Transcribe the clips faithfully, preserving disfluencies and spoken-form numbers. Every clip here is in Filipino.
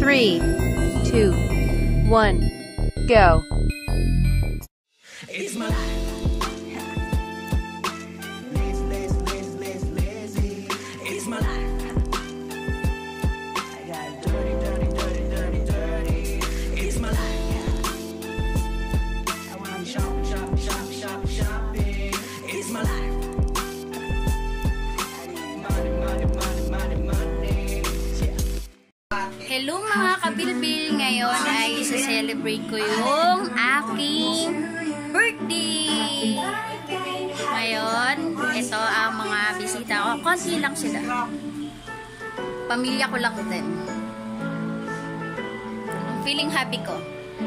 three, two, one, go. It's my life. Lazy, lazy, lazy, lazy, lazy. It's my life. I got dirty, dirty, dirty, dirty, dirty. It's my life. I wanna shop, shop, shop, shop, shopping. It's my life. I need money, money, money, money, money. Yeah. Hello mga kabilbil, ngayon ay isa-celebrate ko yung aking birthday. Ngayon, ito ang mga bisita ko. Konti lang sila. Pamilya ko lang din. Feeling happy ko.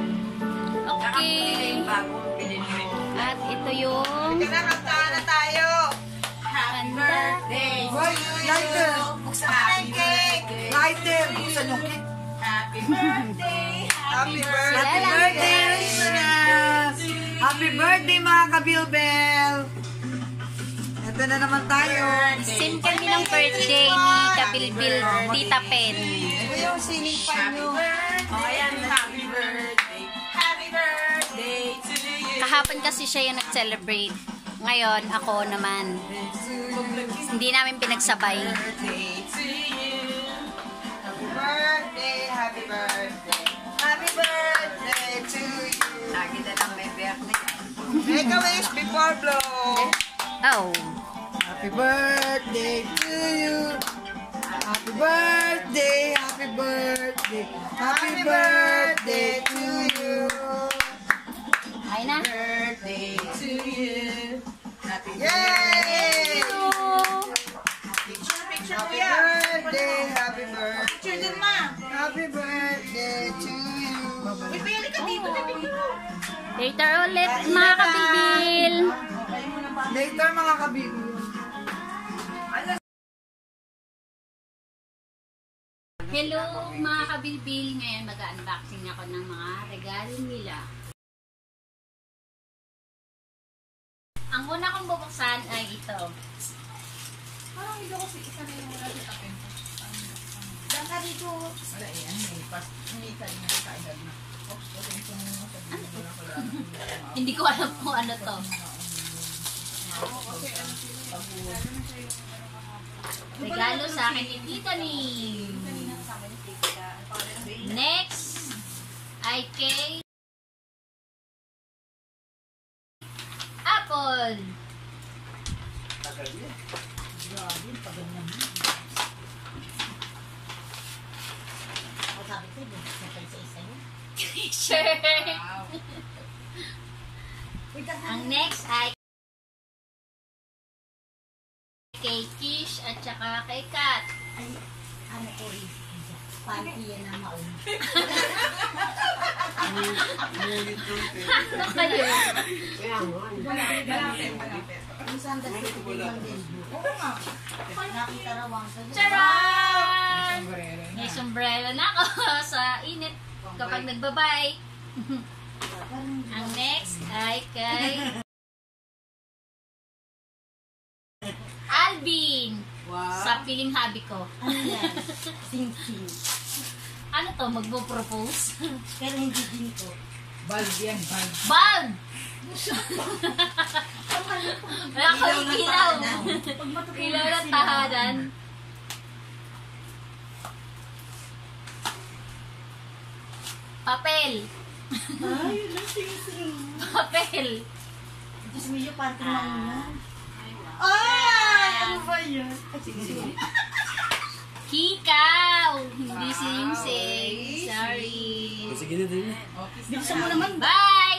Okay. At ito yung Kinakanta na tayo. Happy birthday. Hoy, lighter. Buksan mo na yung cake. Lighter. Buksan yung cake. Happy birthday. Happy birthday. Happy birthday, Christmas. Happy birthday, mga kabilbel. Ito na naman tayo. Sim kami ng birthday ni Kabilbil Tita Pen. Ito yung singing pa nyo. Oh, ayan. Happy birthday. Happy birthday to you. Kahapon kasi siya yung nag-celebrate. Ngayon, ako naman. Hindi namin pinagsabay. Birthday to you. Happy birthday. Happy birthday. Happy birthday to you. Lagi na lang may birthday. Make a wish before blow. Oh. Happy birthday to you. Happy birthday, happy birthday, happy birthday to you. Ay na. Birthday to you. Happy Yay! picture, picture Happy kuya. birthday, happy birthday. Picture din ma. Happy birthday to you. Uy, pili ka dito. Tabi ko. Later ulit, mga kabilbil. Later, mga kabibi. Hello, mga kabilbil. Ngayon, mag-unboxing ako ng mga regalo nila. Ang una kong bubuksan ay ito. Parang hindi ko si isa na yung wala sa tapin. Diyan ka dito. Wala eh, ano eh. Pas, hindi ka na kaedad na. Oops, okay, ito mo sa dito wala ko lang. Hindi ko alam kung ano to. Okay, ano sila? Regalo sa akin ni Tita ni. Next ay kay Apple. T-shirt. Ang next ay kay Kish at saka kay Kat. Ay, ano ko rin. Panty yan ang maun. Ano kayo? Minsan kasi ko lang din. Oo nga. Nakita rawang sa Charan! May sombrero na ako sa init kapag nagbabay. Ang next ay kay Alvin. Wow. Sa piling hobby ko. Ano yan? Sing-sing. Ano to? Magpo-propose? Pero hindi din ko. Bulb yan, bulb. Bulb! Wala ko ilaw. Ilaw ng tahanan. Papel. Ay, yun ang sing-sing. Papel. Diyos mo yung panty maun yan. Ay! Ano ba yun? Sing-sing. Kikaw. Hindi sing-sing. Sorry. Bilisan mo naman. Bye!